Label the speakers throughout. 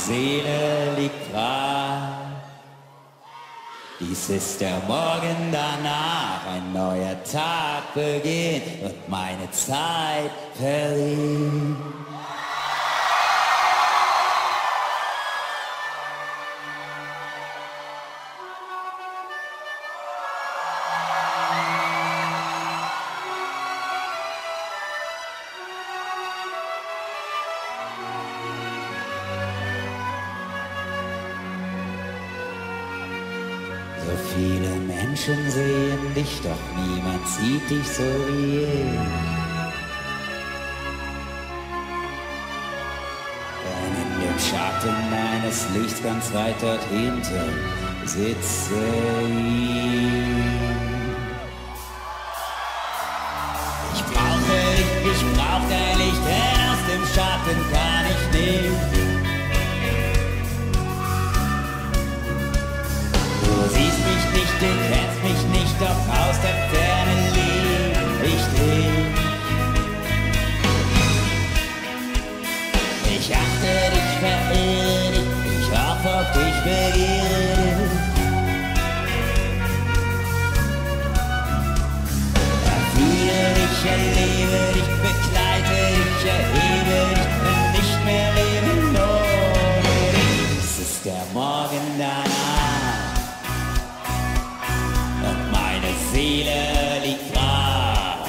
Speaker 1: Seele liegt brach. Dies ist der Morgen danach, ein neuer Tag beginnt und meine Zeit verliert. So viele Menschen sehen dich, doch niemand sieht dich so wie ich. Denn in dem Schatten meines Lichts ganz weit dort hinten sitze ich. Ich brauch dein Licht, denn aus dem Schatten kann ich nicht. Du siehst mich nicht, du kennst mich nicht, doch aus der Ferne lieb ich dich. Ich achte dich, verehre dich, ich hoffe auf dich, begehre dich. Erfühle dich, erlebe dich, begleite dich, erhebe dich und nicht mehr leben ohne dich. Es ist der Morgen danach. Seele liegt brach.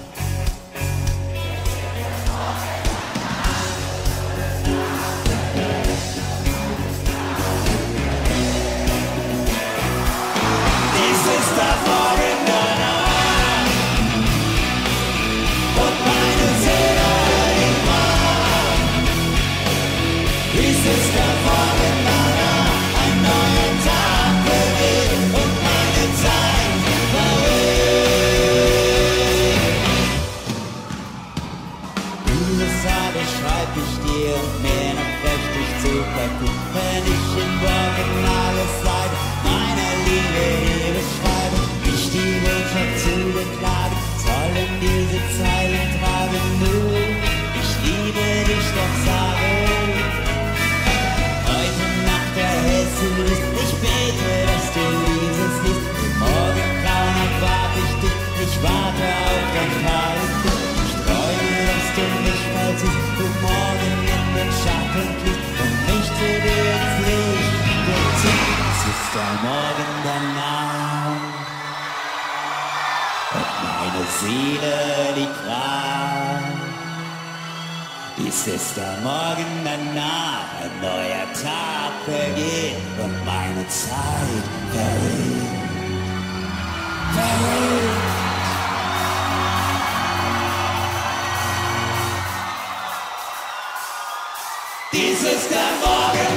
Speaker 1: Dies ist der Morgen danach und meine Seele liegt brach. Dies ist der Morgen danach, ein neuer Tag beginnt und meine Zeit. Schreib ich dir und mehr noch prächtig zu Papier, wenn ich in Worten alles Leid meiner Liebe dir beschreibe, ich die Botschaft zu beklagen, sollen diese Zeilen tragen, nur ich liebe dich, doch sage heute Nacht erhältst du Licht, ich bete, dass du dieses Licht im Morgengrauen erwarte ich dich, ich warte auf dein Fall. Du mich verziehst, du morgen in den Schatten fliehst und mich zu dir ins Licht beziehst. Es ist der Morgen danach und meine Seele liegt brach. Dies ist der Morgen danach, ein neuer Tag beginnt und meine Zeit verrinnt. Dies ist der Morgen.